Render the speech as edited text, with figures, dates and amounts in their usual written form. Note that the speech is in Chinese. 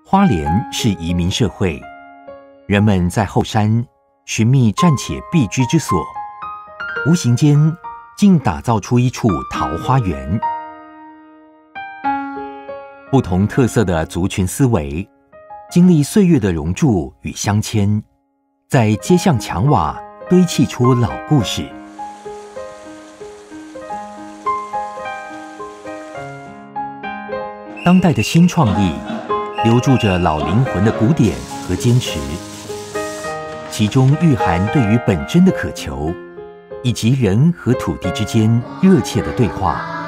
花莲是移民社会，人们在后山寻觅暂且避居之所，无形间竟打造出一处桃花源。不同特色的族群思维，经历岁月的熔铸与镶嵌，在街巷墙瓦堆砌出老故事。当代的新创意留住着老灵魂的古典和坚持，其中蕴含对于本真的渴求，以及人和土地之间热切的对话。